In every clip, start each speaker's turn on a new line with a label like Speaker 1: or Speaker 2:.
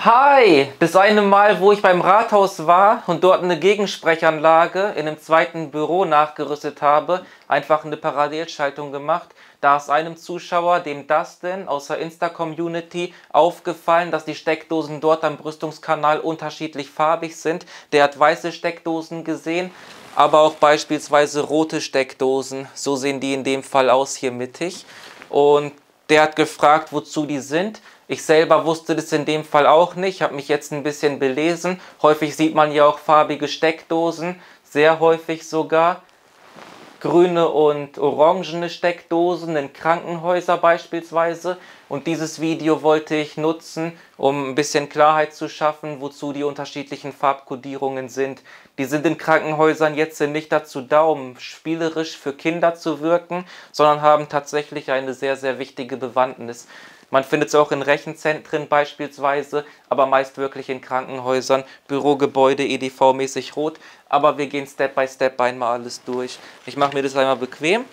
Speaker 1: Hi! Das eine Mal, wo ich beim Rathaus war und dort eine Gegensprechanlage in einem zweiten Büro nachgerüstet habe, einfach eine Parallelschaltung gemacht. Da ist einem Zuschauer, dem Dustin aus der Insta-Community, aufgefallen, dass die Steckdosen dort am Brüstungskanal unterschiedlich farbig sind. Der hat weiße Steckdosen gesehen, aber auch beispielsweise rote Steckdosen. So sehen die in dem Fall aus, hier mittig. Und der hat gefragt, wozu die sind. Ich selber wusste das in dem Fall auch nicht, habe mich jetzt ein bisschen belesen. Häufig sieht man ja auch farbige Steckdosen, sehr häufig sogar. Grüne und orangene Steckdosen in Krankenhäusern beispielsweise. Und dieses Video wollte ich nutzen, um ein bisschen Klarheit zu schaffen, wozu die unterschiedlichen Farbkodierungen sind. Die sind in Krankenhäusern jetzt nicht dazu da, um spielerisch für Kinder zu wirken, sondern haben tatsächlich eine sehr, sehr wichtige Bewandtnis. Man findet es auch in Rechenzentren beispielsweise, aber meist wirklich in Krankenhäusern, Bürogebäude, EDV-mäßig rot. Aber wir gehen Step by Step einmal alles durch. Ich mache mir das einmal bequem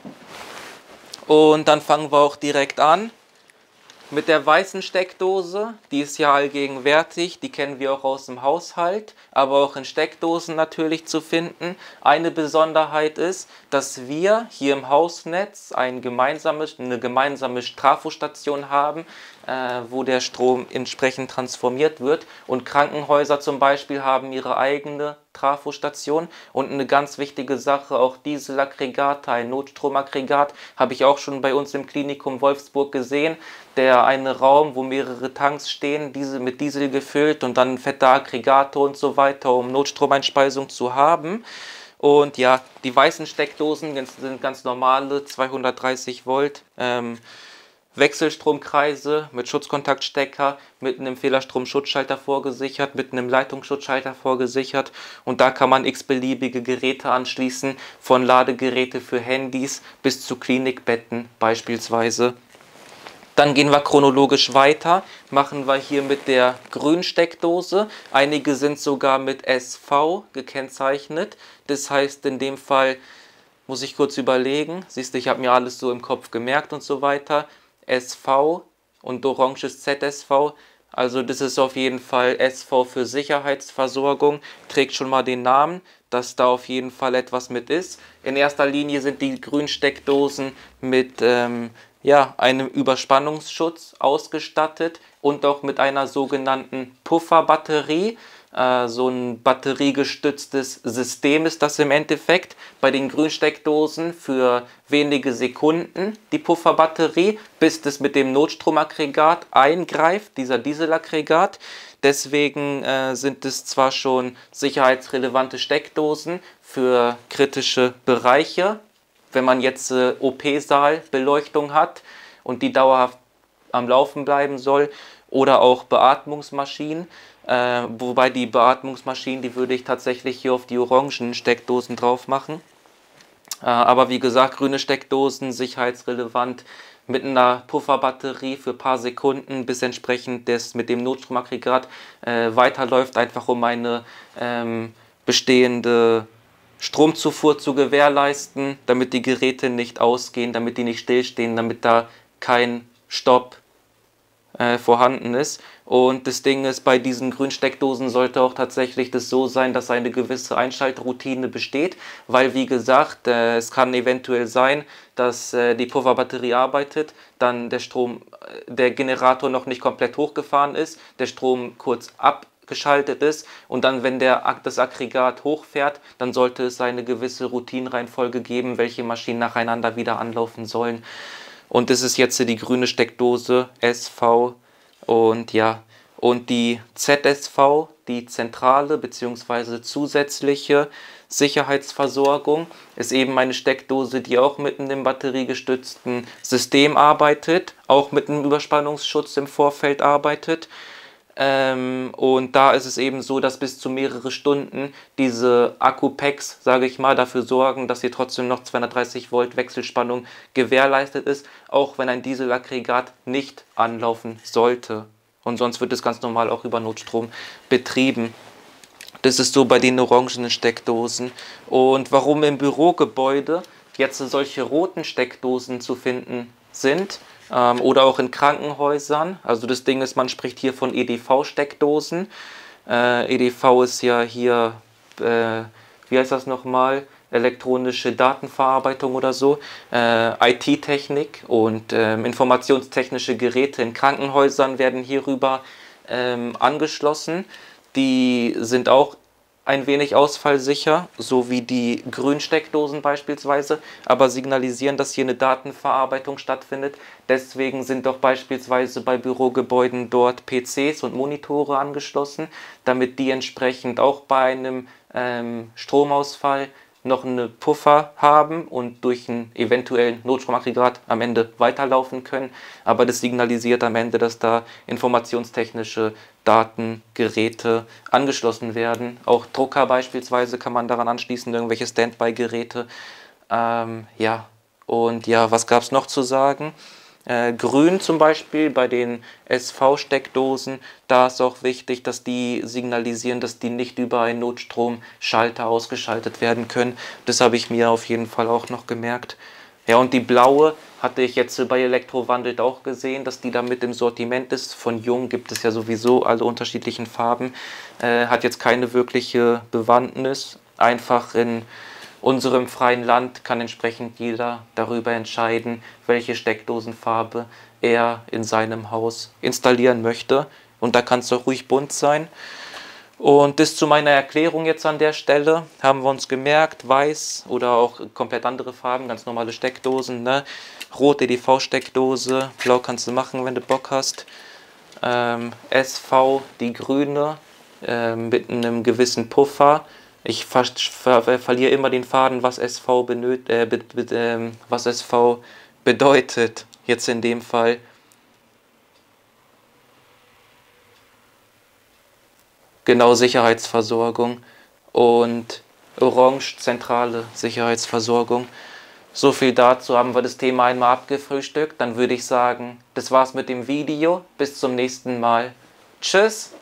Speaker 1: und dann fangen wir auch direkt an mit der weißen Steckdose. Die ist ja allgegenwärtig, die kennen wir auch aus dem Haushalt, aber auch in Steckdosen natürlich zu finden. Eine Besonderheit ist, dass wir hier im Hausnetz eine gemeinsame Trafostation haben, wo der Strom entsprechend transformiert wird. Und Krankenhäuser zum Beispiel haben ihre eigene Trafostation. Und eine ganz wichtige Sache, auch Dieselaggregate, ein Notstromaggregat, habe ich auch schon bei uns im Klinikum Wolfsburg gesehen. Der eine Raum, wo mehrere Tanks stehen, diese mit Diesel gefüllt und dann fette Aggregate und so weiter, um Notstromeinspeisung zu haben. Und ja, die weißen Steckdosen sind ganz normale 230 Volt. Wechselstromkreise mit Schutzkontaktstecker, mit einem Fehlerstromschutzschalter vorgesichert, mit einem Leitungsschutzschalter vorgesichert, und da kann man x-beliebige Geräte anschließen, von Ladegeräte für Handys bis zu Klinikbetten beispielsweise. Dann gehen wir chronologisch weiter, machen wir hier mit der grünen Steckdose. Einige sind sogar mit SV gekennzeichnet, das heißt in dem Fall, muss ich kurz überlegen, siehst du, ich habe mir alles so im Kopf gemerkt und so weiter. SV und oranges ZSV, also das ist auf jeden Fall SV für Sicherheitsversorgung, trägt schon mal den Namen, dass da auf jeden Fall etwas mit ist. In erster Linie sind die grünen Steckdosen mit einem Überspannungsschutz ausgestattet und auch mit einer sogenannten Pufferbatterie. So ein batteriegestütztes System ist das im Endeffekt. Bei den Grünsteckdosen für wenige Sekunden die Pufferbatterie, bis das mit dem Notstromaggregat eingreift, dieser Dieselaggregat. Deswegen sind es zwar schon sicherheitsrelevante Steckdosen für kritische Bereiche, wenn man jetzt OP-Saalbeleuchtung hat und die dauerhaft am Laufen bleiben soll, oder auch Beatmungsmaschinen. Wobei die Beatmungsmaschinen, die würde ich tatsächlich hier auf die orangen Steckdosen drauf machen. Aber wie gesagt, grüne Steckdosen, sicherheitsrelevant, mit einer Pufferbatterie für ein paar Sekunden, bis entsprechend das mit dem Notstromaggregat weiterläuft, einfach um eine bestehende Stromzufuhr zu gewährleisten, damit die Geräte nicht ausgehen, damit die nicht stillstehen, damit da kein Stopp vorhanden ist. Und das Ding ist, bei diesen grünen Steckdosen sollte auch tatsächlich das so sein, dass eine gewisse Einschaltroutine besteht, weil wie gesagt, es kann eventuell sein, dass die Pufferbatterie arbeitet, dann der Generator noch nicht komplett hochgefahren ist, der Strom kurz abgeschaltet ist und dann, wenn das Aggregat hochfährt, dann sollte es eine gewisse Routinenreihenfolge geben, welche Maschinen nacheinander wieder anlaufen sollen. Und das ist jetzt die grüne Steckdose SV und ja, und die ZSV, die zentrale bzw. zusätzliche Sicherheitsversorgung, ist eben eine Steckdose, die auch mit einem batteriegestützten System arbeitet, auch mit einem Überspannungsschutz im Vorfeld arbeitet. Und da ist es eben so, dass bis zu mehrere Stunden diese Akku-Packs, sage ich mal, dafür sorgen, dass hier trotzdem noch 230 Volt Wechselspannung gewährleistet ist, auch wenn ein Dieselaggregat nicht anlaufen sollte. Und sonst wird es ganz normal auch über Notstrom betrieben. Das ist so bei den orangenen Steckdosen. Und warum im Bürogebäude jetzt solche roten Steckdosen zu finden sind, oder auch in Krankenhäusern. Also das Ding ist, man spricht hier von EDV-Steckdosen. EDV ist ja hier, wie heißt das nochmal? Elektronische Datenverarbeitung oder so, IT-Technik und informationstechnische Geräte in Krankenhäusern werden hierüber angeschlossen. Die sind auch ein wenig ausfallsicher, so wie die Grünsteckdosen beispielsweise, aber signalisieren, dass hier eine Datenverarbeitung stattfindet. Deswegen sind doch beispielsweise bei Bürogebäuden dort PCs und Monitore angeschlossen, damit die entsprechend auch bei einem Stromausfall noch eine Puffer haben und durch einen eventuellen Notstromaggregat am Ende weiterlaufen können. Aber das signalisiert am Ende, dass da informationstechnische Datengeräte angeschlossen werden. Auch Drucker beispielsweise kann man daran anschließen, irgendwelche Standby-Geräte. Ja, und ja, was gab es noch zu sagen? Grün zum Beispiel bei den SV-Steckdosen, da ist auch wichtig, dass die signalisieren, dass die nicht über einen Notstromschalter ausgeschaltet werden können. Das habe ich mir auf jeden Fall auch noch gemerkt. Ja, und die blaue hatte ich jetzt bei Elektrowandelt auch gesehen, dass die da mit im Sortiment ist. Von Jung gibt es ja sowieso alle unterschiedlichen Farben. Hat jetzt keine wirkliche Bewandtnis. Einfach in unserem freien Land kann entsprechend jeder darüber entscheiden, welche Steckdosenfarbe er in seinem Haus installieren möchte. Und da kann es doch ruhig bunt sein. Und das zu meiner Erklärung jetzt an der Stelle, haben wir uns gemerkt, weiß oder auch komplett andere Farben, ganz normale Steckdosen, ne? Rot EDV-Steckdose, blau kannst du machen, wenn du Bock hast. SV, die grüne, mit einem gewissen Puffer. Ich verliere immer den Faden, was was SV bedeutet. Jetzt in dem Fall. Genau, Sicherheitsversorgung. Und Orange, zentrale Sicherheitsversorgung. So viel dazu, haben wir das Thema einmal abgefrühstückt. Dann würde ich sagen, das war's mit dem Video. Bis zum nächsten Mal. Tschüss!